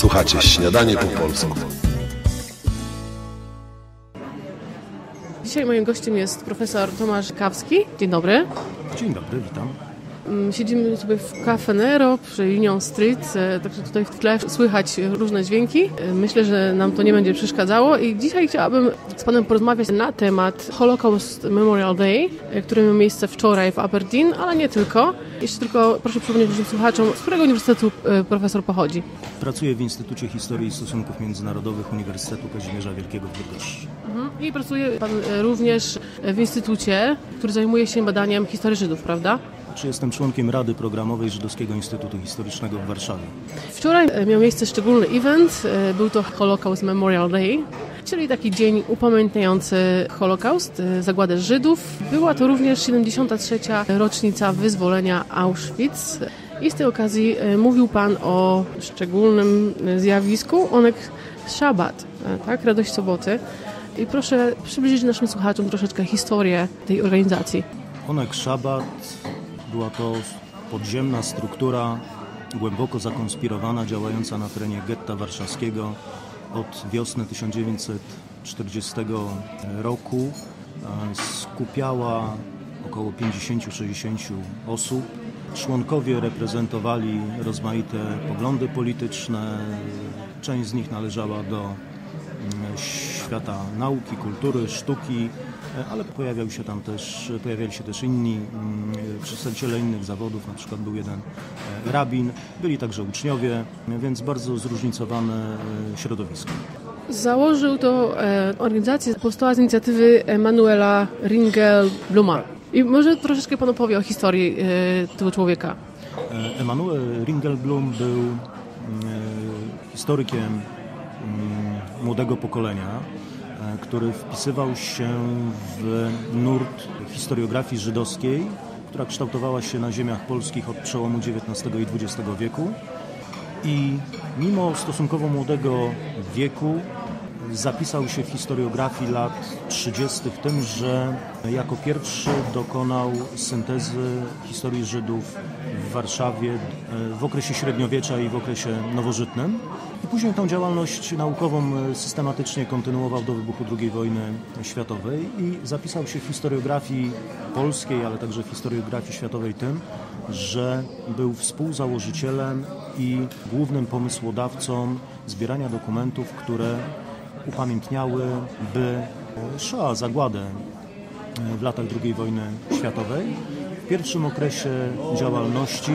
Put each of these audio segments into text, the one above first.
Słuchacie Śniadanie po polsku. Dzisiaj moim gościem jest profesor Tomasz Kawski. Dzień dobry. Dzień dobry, witam. Siedzimy sobie w Caffè Nero przy Union Street, także tutaj w tle słychać różne dźwięki. Myślę, że nam to nie będzie przeszkadzało i dzisiaj chciałabym z Panem porozmawiać na temat Holocaust Memorial Day, który miał miejsce wczoraj w Aberdeen, ale nie tylko. Jeszcze tylko proszę przypomnieć naszym słuchaczom, z którego uniwersytetu profesor pochodzi. Pracuję w Instytucie Historii i Stosunków Międzynarodowych Uniwersytetu Kazimierza Wielkiego w Bydgoszczy. I pracuje Pan również w instytucie, który zajmuje się badaniem historii Żydów, prawda? Jestem członkiem Rady Programowej Żydowskiego Instytutu Historycznego w Warszawie. Wczoraj miał miejsce szczególny event, był to Holocaust Memorial Day, czyli taki dzień upamiętniający Holokaust, zagładę Żydów. Była to również 73. rocznica wyzwolenia Auschwitz i z tej okazji mówił Pan o szczególnym zjawisku, Oneg Shabbat, tak? Radość Soboty. I proszę przybliżyć naszym słuchaczom troszeczkę historię tej organizacji. Oneg Shabbat była to podziemna struktura głęboko zakonspirowana, działająca na terenie getta warszawskiego od wiosny 1940 roku. Skupiała około 50-60 osób. Członkowie reprezentowali rozmaite poglądali polityczne. Część z nich należała do świata nauki, kultury, sztuki, ale pojawiali się też inni przedstawiciele innych zawodów, na przykład był jeden rabin, byli także uczniowie, więc bardzo zróżnicowane środowisko. Założył to organizację, powstała z inicjatywy Emanuela Ringelbluma. I może troszeczkę Pan opowie o historii tego człowieka. Emanuel Ringelblum był historykiem młodego pokolenia, który wpisywał się w nurt historiografii żydowskiej, która kształtowała się na ziemiach polskich od przełomu XIX i XX wieku. I mimo stosunkowo młodego wieku zapisał się w historiografii lat 30. tym, że jako pierwszy dokonał syntezy historii Żydów w Warszawie w okresie średniowiecza i w okresie nowożytnym. I później tą działalność naukową systematycznie kontynuował do wybuchu II wojny światowej i zapisał się w historiografii polskiej, ale także w historiografii światowej tym, że był współzałożycielem i głównym pomysłodawcą zbierania dokumentów, które upamiętniałyby Shoah, zagładę w latach II wojny światowej. W pierwszym okresie działalności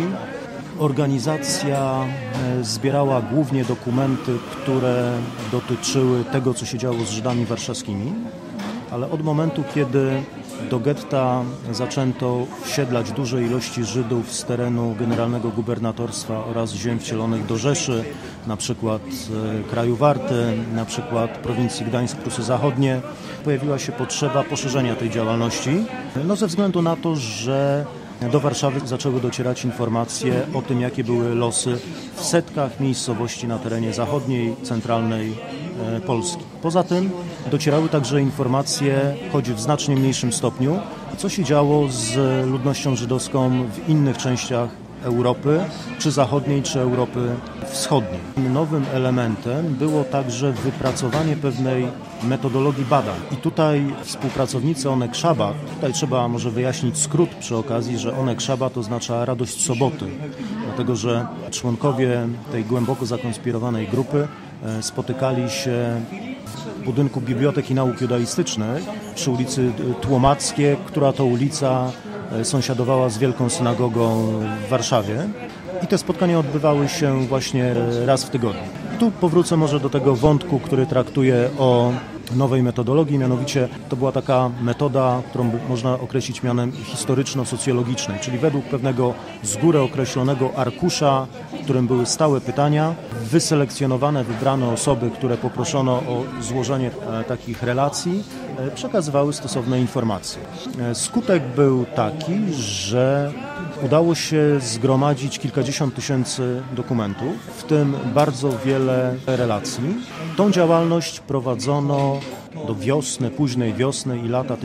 organizacja zbierała głównie dokumenty, które dotyczyły tego, co się działo z Żydami warszawskimi, ale od momentu, kiedy do getta zaczęto wsiedlać duże ilości Żydów z terenu generalnego gubernatorstwa oraz ziem wcielonych do Rzeszy, na przykład kraju Warty, na przykład prowincji Gdańsk, Prusy Zachodnie, pojawiła się potrzeba poszerzenia tej działalności, ze względu na to, że do Warszawy zaczęły docierać informacje o tym, jakie były losy w setkach miejscowości na terenie zachodniej, centralnej Polski. Poza tym docierały także informacje, choć w znacznie mniejszym stopniu, co się działo z ludnością żydowską w innych częściach Europy, czy zachodniej, czy Europy wschodniej. Nowym elementem było także wypracowanie pewnej metodologii badań. I tutaj współpracownicy Oneg Shabbat, tutaj trzeba może wyjaśnić skrót przy okazji, że Oneg Shabbat oznacza radość soboty, dlatego że członkowie tej głęboko zakonspirowanej grupy spotykali się w budynku Biblioteki Nauk Judaistycznych przy ulicy Tłomackiej, która to ulica sąsiadowała z Wielką Synagogą w Warszawie. I te spotkania odbywały się właśnie raz w tygodniu. Tu powrócę może do tego wątku, który traktuje o nowej metodologii, mianowicie to była taka metoda, którą można określić mianem historyczno-socjologicznej, czyli według pewnego z góry określonego arkusza, w którym były stałe pytania, wyselekcjonowane, wybrane osoby, które poproszono o złożenie takich relacji, przekazywały stosowne informacje. Skutek był taki, że udało się zgromadzić kilkadziesiąt tysięcy dokumentów, w tym bardzo wiele relacji. Tą działalność prowadzono do wiosny, późnej wiosny i lata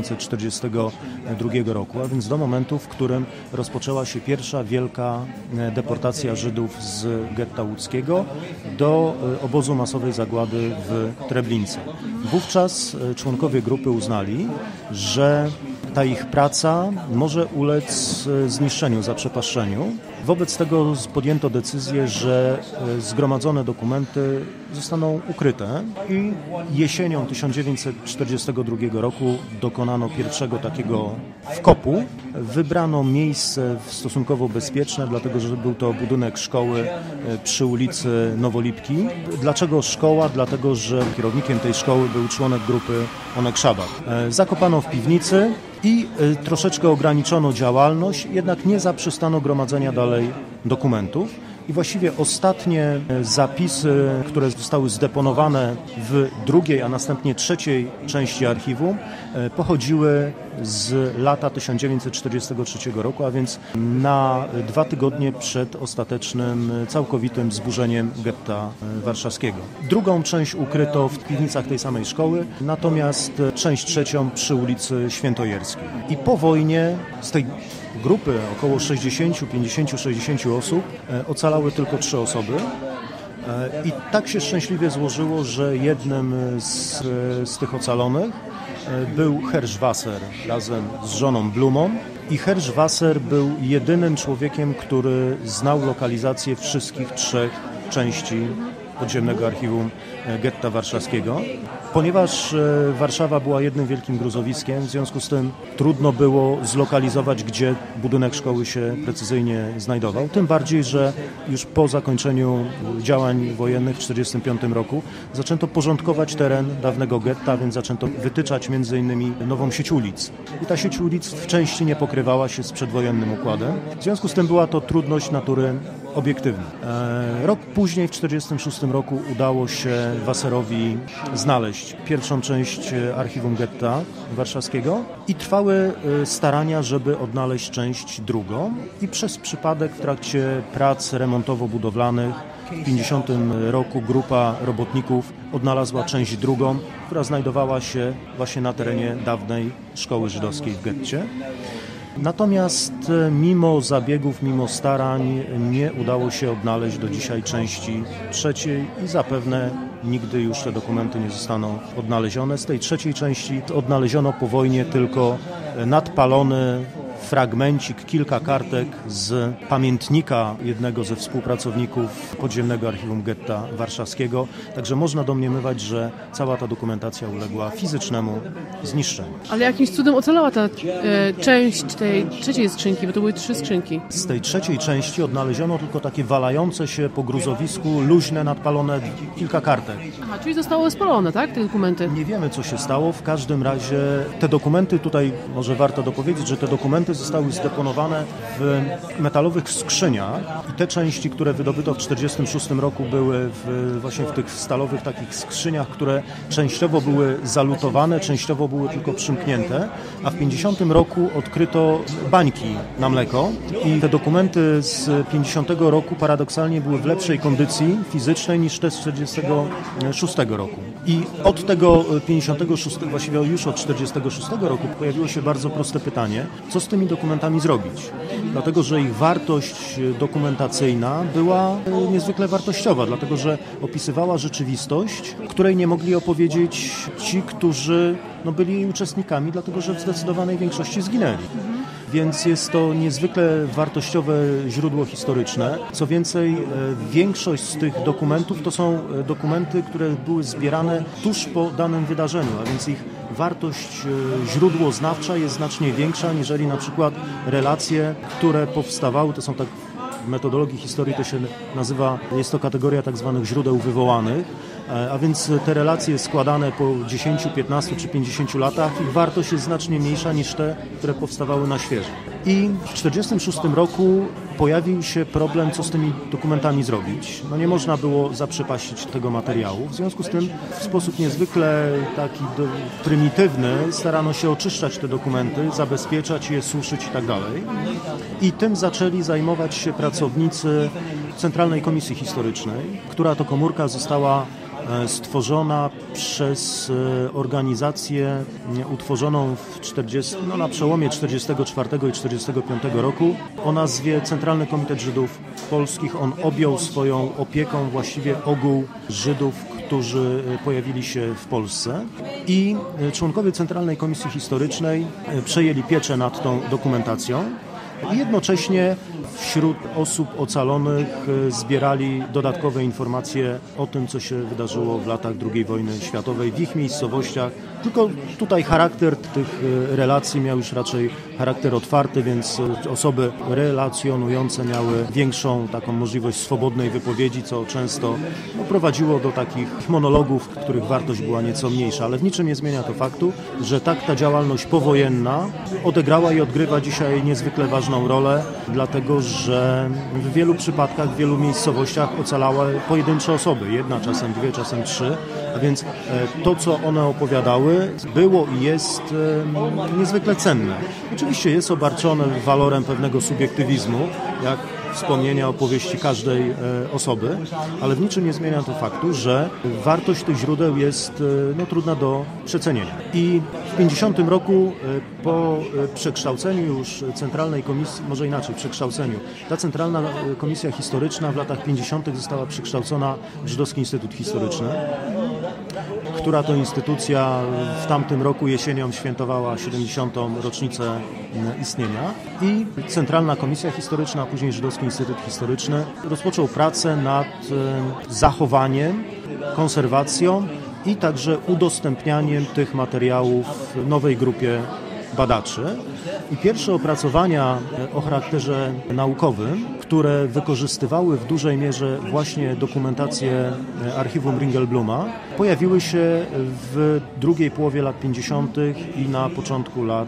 1942 roku, a więc do momentu, w którym rozpoczęła się pierwsza wielka deportacja Żydów z getta łódzkiego do obozu masowej zagłady w Treblince. Wówczas członkowie grupy uznali, że ta ich praca może ulec zniszczeniu, zaprzepaszczeniu. Wobec tego podjęto decyzję, że zgromadzone dokumenty zostaną ukryte i jesienią 1942 roku dokonano pierwszego takiego wkopu. Wybrano miejsce stosunkowo bezpieczne, dlatego że był to budynek szkoły przy ulicy Nowolipki. Dlaczego szkoła? Dlatego, że kierownikiem tej szkoły był członek grupy Onek Szabak. Zakopano w piwnicy i troszeczkę ograniczono działalność, jednak nie zaprzestano gromadzenia dalej dokumentów. I właściwie ostatnie zapisy, które zostały zdeponowane w drugiej, a następnie trzeciej części archiwum, pochodziły z lata 1943 roku, a więc na 2 tygodnie przed ostatecznym, całkowitym zburzeniem getta warszawskiego. Drugą część ukryto w piwnicach tej samej szkoły, natomiast część trzecią przy ulicy Świętojerskiej. I po wojnie z tej grupy około 60 osób ocalały tylko 3 osoby. I tak się szczęśliwie złożyło, że jednym z tych ocalonych był Herschwasser razem z żoną Blumą. I Herschwasser był jedynym człowiekiem, który znał lokalizację wszystkich 3 części podziemnego archiwum getta warszawskiego. Ponieważ Warszawa była jednym wielkim gruzowiskiem, w związku z tym trudno było zlokalizować, gdzie budynek szkoły się precyzyjnie znajdował. Tym bardziej, że już po zakończeniu działań wojennych w 1945 roku zaczęto porządkować teren dawnego getta, więc zaczęto wytyczać m.in. nową sieć ulic. I ta sieć ulic w części nie pokrywała się z przedwojennym układem. W związku z tym była to trudność natury obiektywnej. Rok później, w 1946 roku, udało się Wasserowi znaleźć pierwszą część archiwum getta warszawskiego i trwały starania, żeby odnaleźć część drugą. I przez przypadek w trakcie prac remontowo-budowlanych w 1950 roku grupa robotników odnalazła część drugą, która znajdowała się właśnie na terenie dawnej szkoły żydowskiej w getcie. Natomiast mimo zabiegów, mimo starań nie udało się odnaleźć do dzisiaj części trzeciej i zapewne nigdy już te dokumenty nie zostaną odnalezione. Z tej trzeciej części odnaleziono po wojnie tylko nadpalony fragmencik, kilka kartek z pamiętnika jednego ze współpracowników podziemnego archiwum getta warszawskiego. Także można domniemywać, że cała ta dokumentacja uległa fizycznemu zniszczeniu. Ale jakimś cudem ocalała ta część tej trzeciej skrzynki, bo to były 3 skrzynki. Z tej trzeciej części odnaleziono tylko takie walające się po gruzowisku, luźne, nadpalone kilka kartek. Aha, czyli zostały spalone, tak, te dokumenty? Nie wiemy, co się stało. W każdym razie te dokumenty, tutaj może warto dopowiedzieć, że te dokumenty zostały zdeponowane w metalowych skrzyniach i te części, które wydobyto w 1946 roku, były właśnie w tych stalowych takich skrzyniach, które częściowo były zalutowane, częściowo były tylko przymknięte, a w 1950 roku odkryto bańki na mleko i te dokumenty z 1950 roku paradoksalnie były w lepszej kondycji fizycznej niż te z 1946 roku. I od tego 56, właściwie już od 1946 roku pojawiło się bardzo proste pytanie, co z tymi dokumentami zrobić? Dlatego, że ich wartość dokumentacyjna była niezwykle wartościowa, dlatego, że opisywała rzeczywistość, której nie mogli opowiedzieć ci, którzy byli jej uczestnikami, dlatego, że w zdecydowanej większości zginęli. Więc jest to niezwykle wartościowe źródło historyczne. Co więcej, większość z tych dokumentów to są dokumenty, które były zbierane tuż po danym wydarzeniu, a więc ich wartość źródłoznawcza jest znacznie większa, niżeli na przykład relacje, które powstawały, to są tak w metodologii historii to się nazywa, jest to kategoria tak zwanych źródeł wywołanych, a więc te relacje składane po 10, 15 czy 50 latach, ich wartość jest znacznie mniejsza niż te, które powstawały na świeżo. I w 1946 roku pojawił się problem, co z tymi dokumentami zrobić. Nie można było zaprzepaścić tego materiału. W związku z tym w sposób niezwykle taki prymitywny starano się oczyszczać te dokumenty, zabezpieczać je, suszyć i tak dalej. I tym zaczęli zajmować się pracownicy Centralnej Komisji Historycznej, która to komórka została stworzona przez organizację utworzoną na przełomie 1944 i 1945 roku o nazwie Centralny Komitet Żydów Polskich. On objął swoją opieką właściwie ogół Żydów, którzy pojawili się w Polsce i członkowie Centralnej Komisji Historycznej przejęli pieczę nad tą dokumentacją. I jednocześnie wśród osób ocalonych zbierali dodatkowe informacje o tym, co się wydarzyło w latach II wojny światowej w ich miejscowościach. Tylko tutaj charakter tych relacji miał już raczej charakter otwarty, więc osoby relacjonujące miały większą taką możliwość swobodnej wypowiedzi, co często prowadziło do takich monologów, których wartość była nieco mniejsza. Ale w niczym nie zmienia to faktu, że ta działalność powojenna odegrała i odgrywa dzisiaj niezwykle ważną rolę, dlatego że w wielu przypadkach, w wielu miejscowościach ocalały pojedyncze osoby, jedna, czasem dwie, czasem trzy, a więc to, co one opowiadały, było i jest niezwykle cenne. Oczywiście jest obarczone walorem pewnego subiektywizmu, jak wspomnienia, opowieści każdej osoby, ale w niczym nie zmienia to faktu, że wartość tych źródeł jest trudna do przecenienia. I w 1950 roku po przekształceniu już Centralnej Komisji, może inaczej, przekształceniu, ta Centralna Komisja Historyczna w latach 50. została przekształcona w Żydowski Instytut Historyczny, która to instytucja w tamtym roku jesienią świętowała 70. rocznicę istnienia i Centralna Komisja Historyczna, a później Żydowski Instytut Historyczny rozpoczął pracę nad zachowaniem, konserwacją i także udostępnianiem tych materiałów nowej grupie badaczy. I pierwsze opracowania o charakterze naukowym, które wykorzystywały w dużej mierze właśnie dokumentację archiwum Ringelbluma, pojawiły się w drugiej połowie lat 50. i na początku lat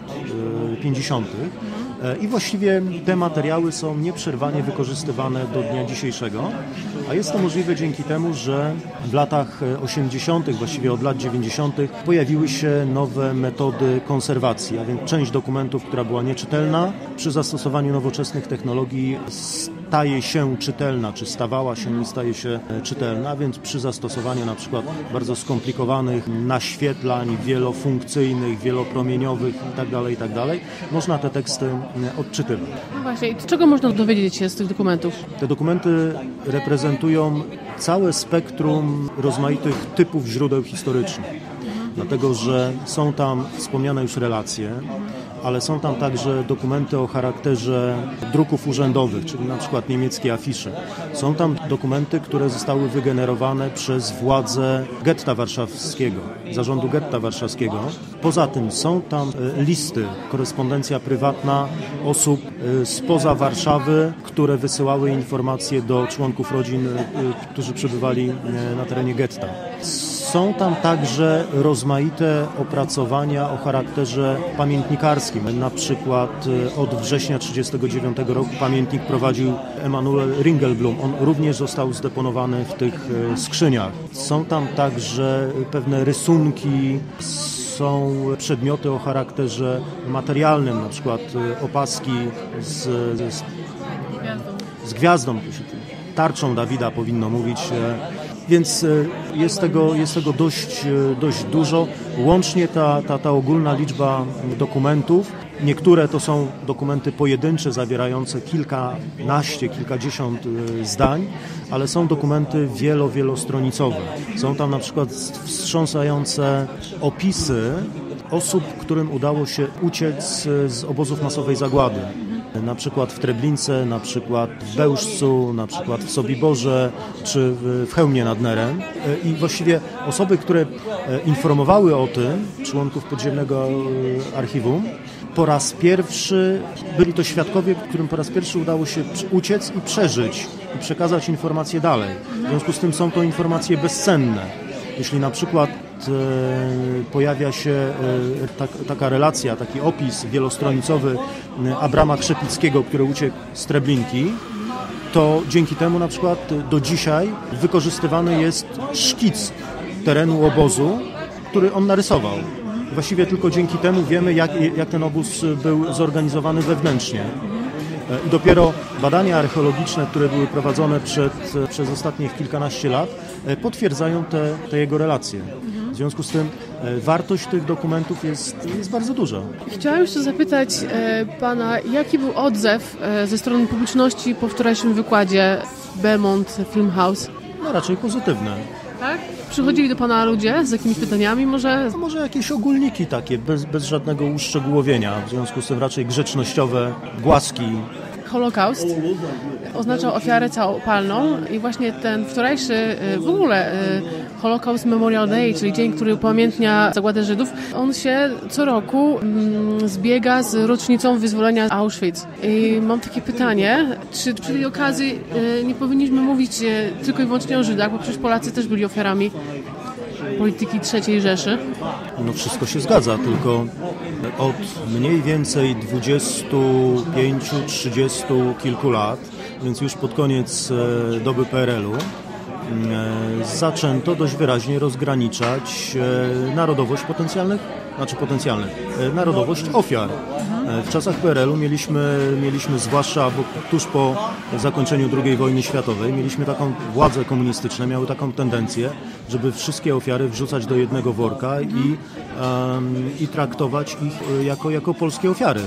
50. I właściwie te materiały są nieprzerwanie wykorzystywane do dnia dzisiejszego, a jest to możliwe dzięki temu, że w latach 80., właściwie od lat 90. pojawiły się nowe metody konserwacji, a więc część dokumentów, która była nieczytelna, przy zastosowaniu nowoczesnych technologii staje się czytelna, czy stawała się i staje się czytelna, więc przy zastosowaniu na przykład bardzo skomplikowanych naświetlań wielofunkcyjnych, wielopromieniowych itd., można te teksty odczytywać. No właśnie, i czego można dowiedzieć się z tych dokumentów? Te dokumenty reprezentują całe spektrum rozmaitych typów źródeł historycznych, dlatego że są tam wspomniane już relacje, ale są tam także dokumenty o charakterze druków urzędowych, czyli na przykład niemieckie afisze. Są tam dokumenty, które zostały wygenerowane przez władze getta warszawskiego, zarządu getta warszawskiego. Poza tym są tam listy, korespondencja prywatna osób spoza Warszawy, które wysyłały informacje do członków rodzin, którzy przebywali na terenie getta. Są tam także rozmaite opracowania o charakterze pamiętnikarskim. Na przykład od września 1939 roku pamiętnik prowadził Emanuel Ringelblum. On również został zdeponowany w tych skrzyniach. Są tam także pewne rysunki, są przedmioty o charakterze materialnym, na przykład opaski z gwiazdą, tarczą Dawida powinno mówić. Więc jest tego dość dużo. Łącznie ta ogólna liczba dokumentów, niektóre to są dokumenty pojedyncze zawierające kilkanaście, kilkadziesiąt zdań, ale są dokumenty wielostronicowe. Są tam na przykład wstrząsające opisy osób, którym udało się uciec z obozów masowej zagłady. Na przykład w Treblince, na przykład w Bełżcu, na przykład w Sobiborze czy w Chełmie nad Nerem. I właściwie osoby, które informowały o tym, członków podziemnego archiwum, po raz pierwszy byli to świadkowie, którym po raz pierwszy udało się uciec i przeżyć i przekazać informacje dalej. W związku z tym są to informacje bezcenne. Jeśli na przykład pojawia się taka relacja, taki opis wielostronicowy Abrama Krzepickiego, który uciekł z Treblinki, to dzięki temu na przykład do dzisiaj wykorzystywany jest szkic terenu obozu, który on narysował. Właściwie tylko dzięki temu wiemy, jak ten obóz był zorganizowany wewnętrznie. I dopiero badania archeologiczne, które były prowadzone przez ostatnich kilkanaście lat, potwierdzają te jego relacje. W związku z tym wartość tych dokumentów jest bardzo duża. Chciałam jeszcze zapytać pana, jaki był odzew ze strony publiczności po wczorajszym wykładzie w Belmont Film House? No raczej pozytywne. Tak? Przychodzili do pana ludzie z jakimiś pytaniami może? No może jakieś ogólniki takie, bez żadnego uszczegółowienia. W związku z tym raczej grzecznościowe głaski. Holokaust oznaczał ofiarę całopalną i właśnie ten wczorajszy w ogóle Holocaust Memorial Day, czyli dzień, który upamiętnia zagładę Żydów, on się co roku zbiega z rocznicą wyzwolenia Auschwitz. I mam takie pytanie, czy przy tej okazji nie powinniśmy mówić tylko i wyłącznie o Żydach, bo przecież Polacy też byli ofiarami polityki III Rzeszy? No wszystko się zgadza, tylko od mniej więcej 25-30 kilku lat, więc już pod koniec doby PRL-u, zaczęto dość wyraźnie rozgraniczać narodowość narodowość ofiar. W czasach PRL-u mieliśmy zwłaszcza tuż po zakończeniu II wojny światowej, mieliśmy taką władzę komunistyczne, miały taką tendencję, żeby wszystkie ofiary wrzucać do jednego worka i traktować ich jako polskie ofiary.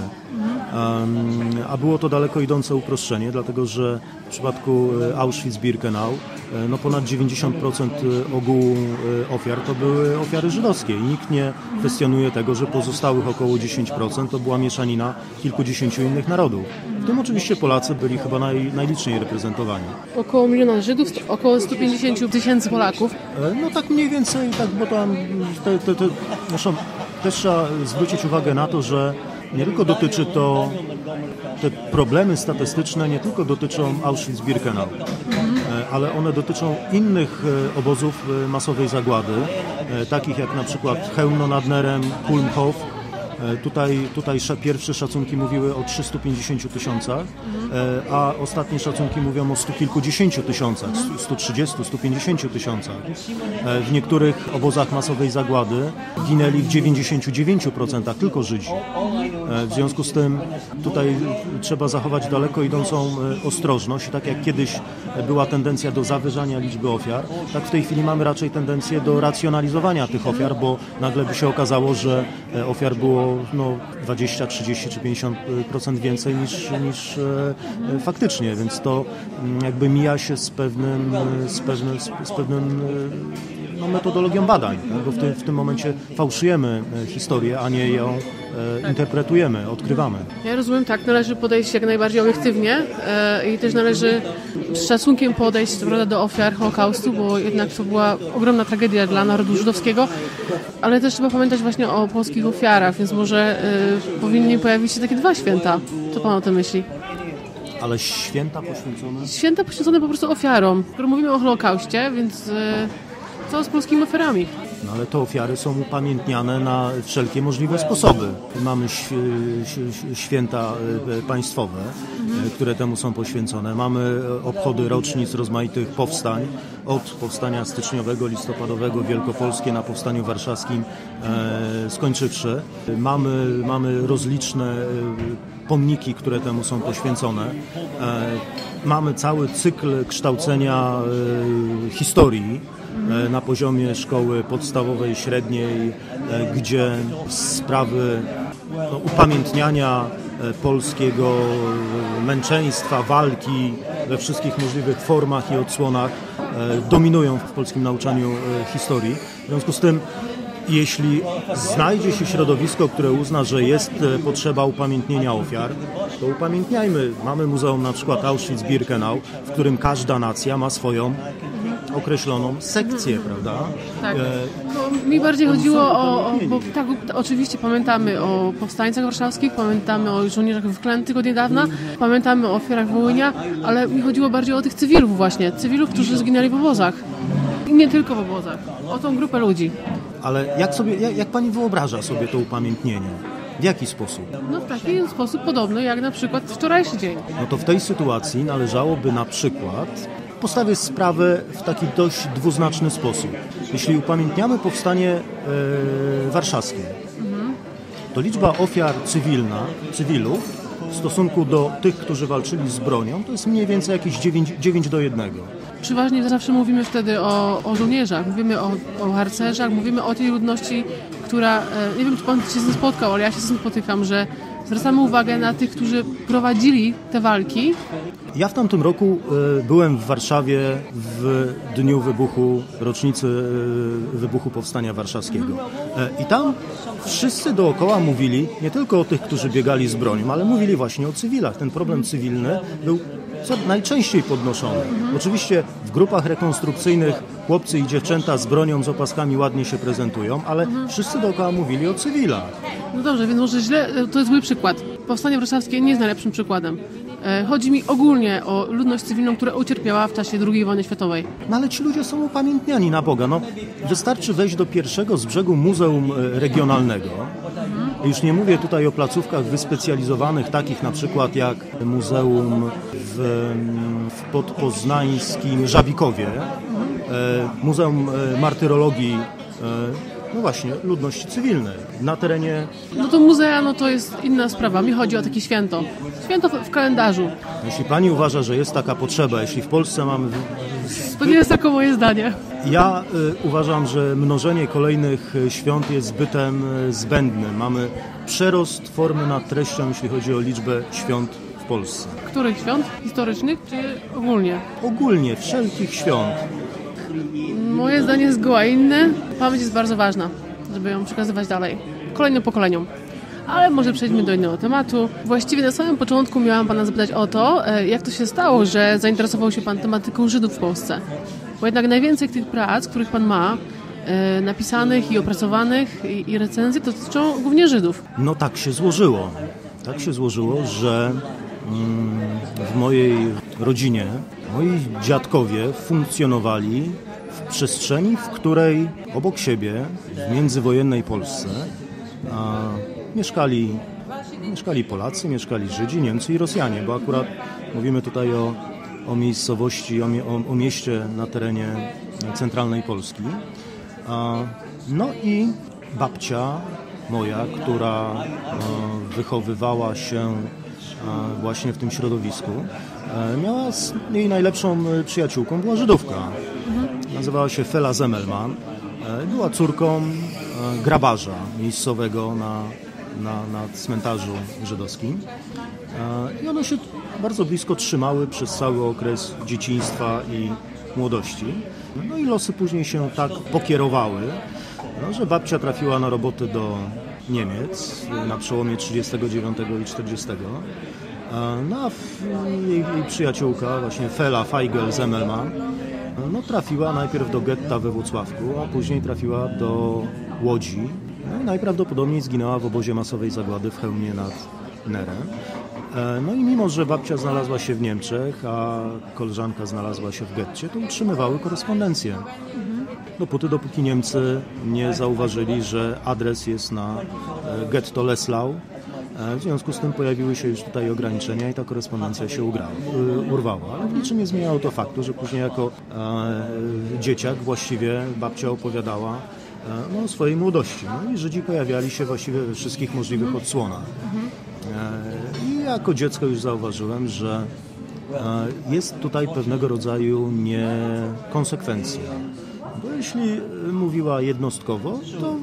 A było to daleko idące uproszczenie, dlatego że w przypadku Auschwitz-Birkenau ponad 90% ogółu ofiar to były ofiary żydowskie i nikt nie kwestionuje tego, że pozostałych około 10% to była mieszanina kilkudziesięciu innych narodów. W tym oczywiście Polacy byli chyba najliczniej reprezentowani. Około 1 miliona Żydów, około 150 tysięcy Polaków. No tak mniej więcej, tak, bo tam zresztą też trzeba zwrócić uwagę na to, że nie tylko dotyczy to, te problemy statystyczne nie tylko dotyczą Auschwitz-Birkenau, ale one dotyczą innych obozów masowej zagłady, takich jak na przykład Chełmno nad Nerem, Kulmhof. Tutaj pierwsze szacunki mówiły o 350 tysiącach, a ostatnie szacunki mówią o 100 kilkudziesięciu tysiącach, 130, 150 tysiącach. W niektórych obozach masowej zagłady ginęli w 99% tylko Żydzi. W związku z tym tutaj trzeba zachować daleko idącą ostrożność. Tak jak kiedyś była tendencja do zawyżania liczby ofiar, tak w tej chwili mamy raczej tendencję do racjonalizowania tych ofiar, bo nagle by się okazało, że ofiar było 20, 30 czy 50% więcej niż faktycznie, więc to jakby mija się z pewnym metodologią badań, bo w tym momencie fałszujemy historię, a nie ją interpretujemy, odkrywamy. Ja rozumiem, tak, należy podejść jak najbardziej obiektywnie i też należy z szacunkiem podejść do ofiar Holokaustu, bo jednak to była ogromna tragedia dla narodu żydowskiego, ale też trzeba pamiętać właśnie o polskich ofiarach, więc może powinny pojawić się takie 2 święta. Co pan o tym myśli? Ale święta poświęcone? Święta poświęcone po prostu ofiarom. Skoro mówimy o Holokauście, więc co z polskimi ofiarami? No ale te ofiary są upamiętniane na wszelkie możliwe sposoby. Mamy święta państwowe, które temu są poświęcone. Mamy obchody rocznic rozmaitych powstań, od powstania styczniowego, listopadowego, wielkopolskie na powstaniu warszawskim skończywszy. Mamy rozliczne pomniki, które temu są poświęcone. Mamy cały cykl kształcenia historii na poziomie szkoły podstawowej, średniej, gdzie sprawy upamiętniania polskiego męczeństwa, walki we wszystkich możliwych formach i odsłonach dominują w polskim nauczaniu historii. W związku z tym, jeśli znajdzie się środowisko, które uzna, że jest potrzeba upamiętnienia ofiar, to upamiętniajmy. Mamy muzeum na przykład Auschwitz-Birkenau, w którym każda nacja ma swoją określoną sekcję, prawda? Tak. Mi bardziej chodziło bo tak, oczywiście pamiętamy o powstańcach warszawskich, pamiętamy o żołnierzach wyklętych od niedawna, pamiętamy o ofiarach Wołynia, ale mi chodziło bardziej o tych cywilów właśnie, którzy zginęli w obozach. I nie tylko w obozach, o tą grupę ludzi. Ale jak pani wyobraża sobie to upamiętnienie? W jaki sposób? No w taki sposób podobny jak na przykład wczorajszy dzień. No to w tej sytuacji należałoby na przykład postawić sprawę w taki dość dwuznaczny sposób. Jeśli upamiętniamy powstanie warszawskie, to liczba ofiar cywilów w stosunku do tych, którzy walczyli z bronią, to jest mniej więcej jakieś 9:1. Przeważnie zawsze mówimy wtedy o żołnierzach, mówimy o harcerzach, mówimy o tej ludności, która, nie wiem czy pan się z tym spotkał, ale ja się z tym spotykam, że zwracamy uwagę na tych, którzy prowadzili te walki. Ja w tamtym roku byłem w Warszawie w dniu rocznicy wybuchu Powstania Warszawskiego. I tam wszyscy dookoła mówili nie tylko o tych, którzy biegali z bronią, ale mówili właśnie o cywilach. Ten problem cywilny był najczęściej podnoszony. Oczywiście w grupach rekonstrukcyjnych chłopcy i dziewczęta z bronią, z opaskami ładnie się prezentują, ale wszyscy dookoła mówili o cywilach. No dobrze, więc może to jest zły przykład. Powstanie warszawskie nie jest najlepszym przykładem. Chodzi mi ogólnie o ludność cywilną, która ucierpiała w czasie II wojny światowej. No ale ci ludzie są upamiętniani na Boga. No, wystarczy wejść do pierwszego z brzegu muzeum regionalnego. Już nie mówię tutaj o placówkach wyspecjalizowanych, takich na przykład jak Muzeum w podpoznańskim Żabikowie, Muzeum Martyrologii, no właśnie, ludności cywilnej na terenie... No to muzea, no to jest inna sprawa. Mi chodzi o takie święto. Święto w kalendarzu. Jeśli pani uważa, że jest taka potrzeba, jeśli w Polsce mamy... To nie jest tylko moje zdanie. Ja uważam, że mnożenie kolejnych świąt jest zbytem zbędnym. Mamy przerost formy nad treścią, jeśli chodzi o liczbę świąt w Polsce. Których świąt? Historycznych czy ogólnie? Ogólnie, wszelkich świąt. Moje zdanie jest zgoła inne. Pamięć jest bardzo ważna, żeby ją przekazywać dalej, kolejnym pokoleniom. Ale może przejdźmy do innego tematu. Właściwie na samym początku miałam pana zapytać o to, jak to się stało, że zainteresował się pan tematyką Żydów w Polsce. Bo jednak najwięcej tych prac, których pan ma, napisanych i opracowanych i recenzji, dotyczą głównie Żydów. No tak się złożyło. Tak się złożyło, że w mojej rodzinie moi dziadkowie funkcjonowali w przestrzeni, w której obok siebie w międzywojennej Polsce mieszkali Polacy, mieszkali Żydzi, Niemcy i Rosjanie, bo akurat mówimy tutaj o miejscowości, o mieście na terenie centralnej Polski. No i babcia moja, która wychowywała się właśnie w tym środowisku, jej najlepszą przyjaciółką była Żydówka. Nazywała się Fela Zemmelman. Była córką grabarza miejscowego na cmentarzu żydowskim. I one się bardzo blisko trzymały przez cały okres dzieciństwa i młodości. No i losy później się tak pokierowały, że babcia trafiła na robotę do Niemiec na przełomie 39 i 40. No a jej przyjaciółka, właśnie Fela Feigl Zemmelman, trafiła najpierw do getta we Włocławku, a później trafiła do Łodzi. No i najprawdopodobniej zginęła w obozie masowej zagłady w Chełmie nad Nerem. No i mimo, że babcia znalazła się w Niemczech, a koleżanka znalazła się w getcie, to utrzymywały korespondencję. Dopóki Niemcy nie zauważyli, że adres jest na getto Leslau. W związku z tym pojawiły się już tutaj ograniczenia i ta korespondencja się urwała. Ale w niczym nie zmieniało to faktu, że później jako dzieciak właściwie babcia opowiadała o swojej młodości. No i Żydzi pojawiali się właściwie we wszystkich możliwych odsłonach. I jako dziecko już zauważyłem, że jest tutaj pewnego rodzaju niekonsekwencja. Bo jeśli mówiła jednostkowo, to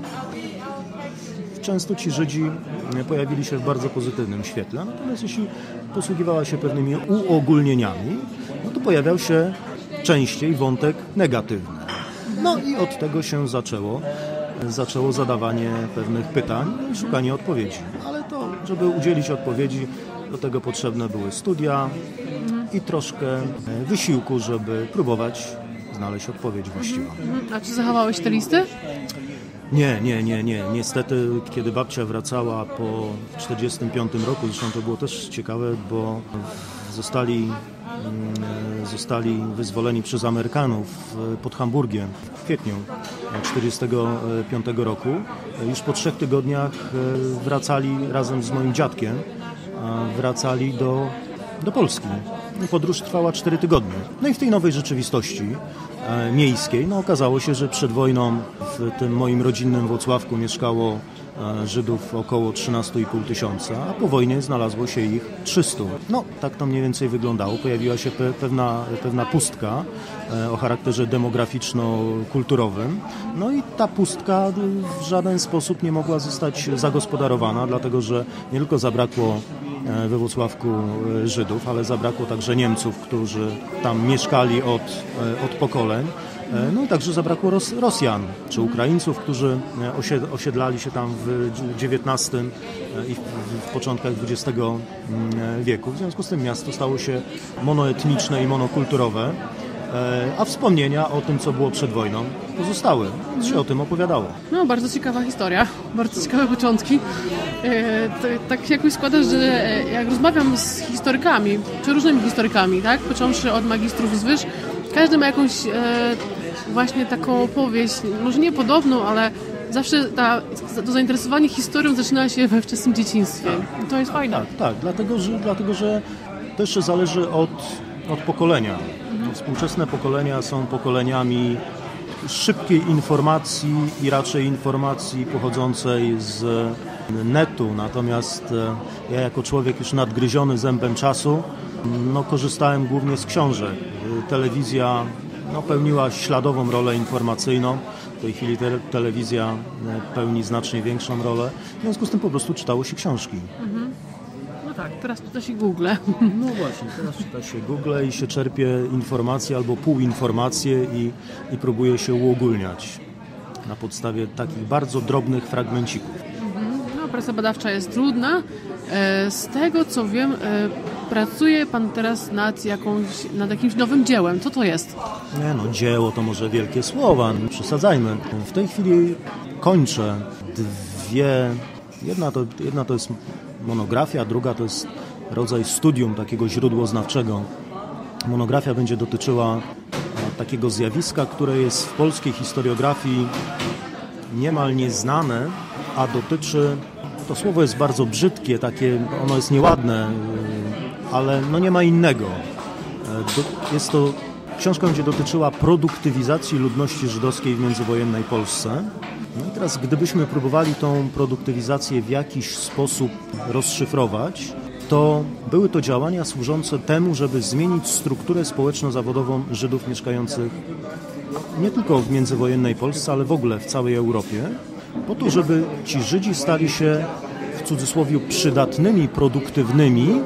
często ci Żydzi pojawili się w bardzo pozytywnym świetle. Natomiast jeśli posługiwała się pewnymi uogólnieniami, to pojawiał się częściej wątek negatywny. No i od tego się zaczęło zadawanie pewnych pytań i szukanie odpowiedzi. Ale to, żeby udzielić odpowiedzi, do tego potrzebne były studia i troszkę wysiłku, żeby próbować znaleźć odpowiedź właściwą. A czy zachowałeś te listy? Nie. Niestety, kiedy babcia wracała po 1945 roku, zresztą to było też ciekawe, bo zostali wyzwoleni przez Amerykanów pod Hamburgiem w kwietniu 1945 roku. Już po 3 tygodniach wracali razem z moim dziadkiem, wracali do Polski. Podróż trwała 4 tygodnie. No i w tej nowej rzeczywistości miejskiej okazało się, że przed wojną w tym moim rodzinnym Włocławku mieszkało Żydów około 13,5 tysiąca, a po wojnie znalazło się ich 300. No, tak to mniej więcej wyglądało. Pojawiła się pewna pustka o charakterze demograficzno-kulturowym. No i ta pustka w żaden sposób nie mogła zostać zagospodarowana, dlatego że nie tylko zabrakło we Włocławku Żydów, ale zabrakło także Niemców, którzy tam mieszkali od pokoleń. No i także zabrakło Rosjan czy Ukraińców, którzy osiedlali się tam w XIX i w początkach XX wieku. W związku z tym miasto stało się monoetniczne i monokulturowe, a wspomnienia o tym, co było przed wojną, pozostały. Więc się o tym opowiadało. No, bardzo ciekawa historia, bardzo ciekawe początki. Tak się jakoś składa, że jak rozmawiam z historykami, czy różnymi historykami, tak, począwszy od magistrów z wyż, każdy ma jakąś właśnie taką opowieść, może nie podobną, ale zawsze to zainteresowanie historią zaczyna się we wczesnym dzieciństwie. I to jest fajne. Tak, dlatego że to jeszcze zależy od pokolenia. Współczesne pokolenia są pokoleniami szybkiej informacji i raczej informacji pochodzącej z netu. Natomiast ja jako człowiek już nadgryziony zębem czasu, korzystałem głównie z książek. Telewizja pełniła śladową rolę informacyjną. W tej chwili telewizja pełni znacznie większą rolę. W związku z tym po prostu czytało się książki. No tak, teraz czyta się Google. No właśnie, teraz czyta się Google i się czerpie informacje albo półinformacje i próbuje się uogólniać na podstawie takich bardzo drobnych fragmencików. No, praca badawcza jest trudna. Z tego co wiem, pracuje Pan teraz nad jakimś nowym dziełem. Co to jest? Dzieło to może wielkie słowa, przesadzajmy. W tej chwili kończę dwie. Jedna to jest monografia, druga to jest rodzaj studium takiego źródłoznawczego. Monografia będzie dotyczyła takiego zjawiska, które jest w polskiej historiografii niemal nieznane, a dotyczy, to słowo jest bardzo brzydkie, ono jest nieładne, ale nie ma innego. Książka będzie dotyczyła produktywizacji ludności żydowskiej w międzywojennej Polsce. No i teraz, gdybyśmy próbowali tą produktywizację w jakiś sposób rozszyfrować, to były to działania służące temu, żeby zmienić strukturę społeczno-zawodową Żydów mieszkających nie tylko w międzywojennej Polsce, ale w ogóle w całej Europie, po to, żeby ci Żydzi stali się, w cudzysłowie, przydatnymi, produktywnymi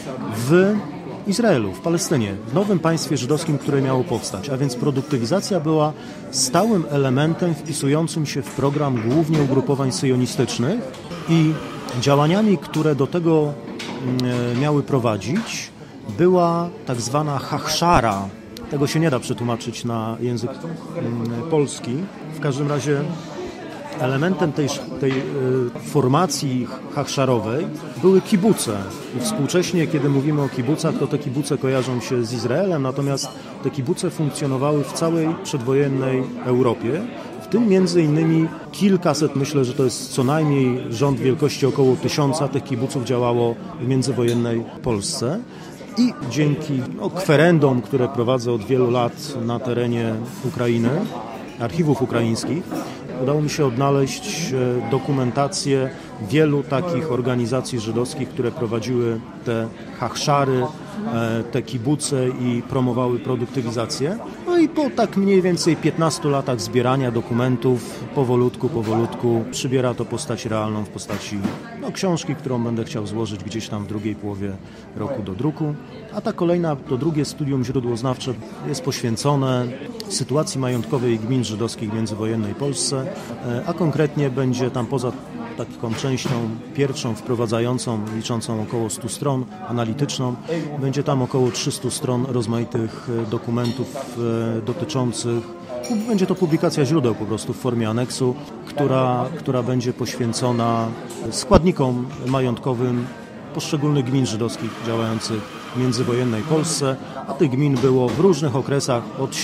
w Izraelu, w Palestynie, w nowym państwie żydowskim, które miało powstać. A więc produktywizacja była stałym elementem wpisującym się w program głównie ugrupowań syjonistycznych i działaniami, które do tego miały prowadzić, była tak zwana hachszara. Tego się nie da przetłumaczyć na język polski. W każdym razie elementem tej formacji hachszarowej były kibuce. I współcześnie, kiedy mówimy o kibucach, to te kibuce kojarzą się z Izraelem, natomiast te kibuce funkcjonowały w całej przedwojennej Europie, w tym między innymi kilkaset, myślę, że to jest co najmniej rząd wielkości około 1000 tych kibuców działało w międzywojennej Polsce. I dzięki kwerendom, które prowadzę od wielu lat na terenie Ukrainy, archiwów ukraińskich, udało mi się odnaleźć dokumentację wielu takich organizacji żydowskich, które prowadziły te hachszary, te kibuce i promowały produktywizację. No i po tak mniej więcej 15 latach zbierania dokumentów powolutku przybiera to postać realną w postaci książki, którą będę chciał złożyć gdzieś tam w drugiej połowie roku do druku. A to drugie studium źródłoznawcze jest poświęcone sytuacji majątkowej gmin żydowskich w międzywojennej Polsce, a konkretnie będzie tam poza taką częścią pierwszą wprowadzającą, liczącą około 100 stron, analityczną, będzie tam około 300 stron rozmaitych dokumentów dotyczących, będzie to publikacja źródeł po prostu w formie aneksu, która będzie poświęcona składnikom majątkowym poszczególnych gmin żydowskich działających w międzywojennej Polsce, a tych gmin było w różnych okresach od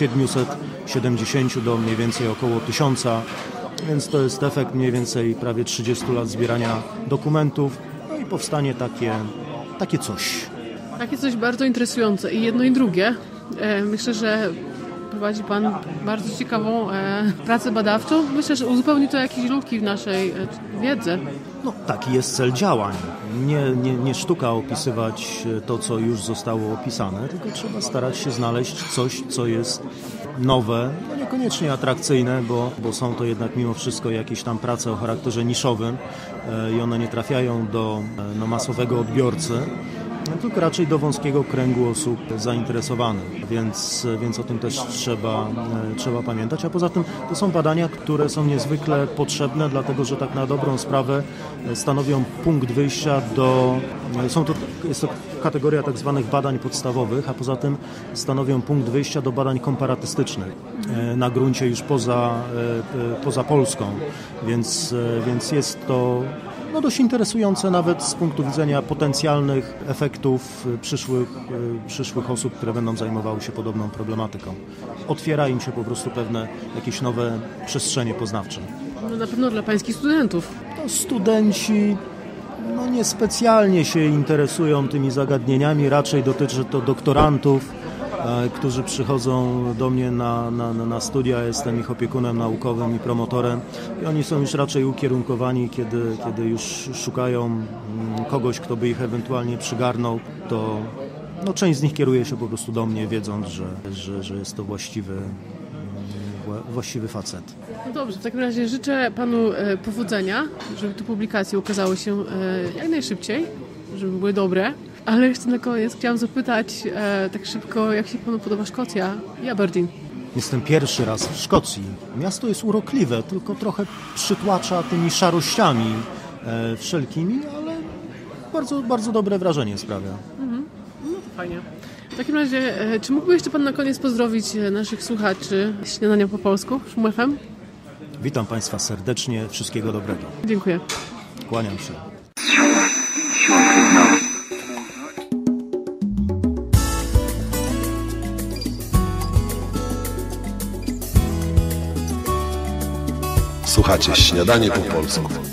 770 do mniej więcej około 1000, więc to jest efekt mniej więcej prawie 30 lat zbierania dokumentów, no i powstanie takie coś. Takie coś bardzo interesujące i jedno i drugie. Myślę, że prowadzi Pan bardzo ciekawą pracę badawczą. Myślę, że uzupełni to jakieś luki w naszej wiedzy. No, taki jest cel działań. Nie sztuka opisywać to, co już zostało opisane, tylko trzeba starać się znaleźć coś, co jest nowe, no niekoniecznie atrakcyjne, bo są to jednak mimo wszystko jakieś tam prace o charakterze niszowym i one nie trafiają do masowego odbiorcy, tylko raczej do wąskiego kręgu osób zainteresowanych, więc o tym też trzeba pamiętać. A poza tym to są badania, które są niezwykle potrzebne, dlatego że tak na dobrą sprawę stanowią punkt wyjścia jest to kategoria tak zwanych badań podstawowych, a poza tym stanowią punkt wyjścia do badań komparatystycznych na gruncie już poza Polską, więc jest to dość interesujące nawet z punktu widzenia potencjalnych efektów przyszłych osób, które będą zajmowały się podobną problematyką. Otwiera im się po prostu pewne jakieś nowe przestrzenie poznawcze. No na pewno dla pańskich studentów. To studenci niespecjalnie się interesują tymi zagadnieniami, raczej dotyczy to doktorantów, którzy przychodzą do mnie na studia, jestem ich opiekunem naukowym i promotorem i oni są już raczej ukierunkowani, kiedy już szukają kogoś, kto by ich ewentualnie przygarnął, to część z nich kieruje się po prostu do mnie, wiedząc, że jest to właściwy facet. No dobrze, w takim razie życzę Panu powodzenia, żeby te publikacje ukazały się jak najszybciej, żeby były dobre. Ale jeszcze na koniec chciałam zapytać tak szybko, jak się Panu podoba Szkocja i Aberdeen? Jestem pierwszy raz w Szkocji. Miasto jest urokliwe, tylko trochę przytłacza tymi szarościami wszelkimi, ale bardzo, bardzo dobre wrażenie sprawia. No to fajnie. W takim razie, czy mógłby jeszcze Pan na koniec pozdrowić naszych słuchaczy Śniadania po polsku, Szum FM? Witam Państwa serdecznie, wszystkiego dobrego. Dziękuję. Kłaniam się. Słuchacie Śniadanie po polsku.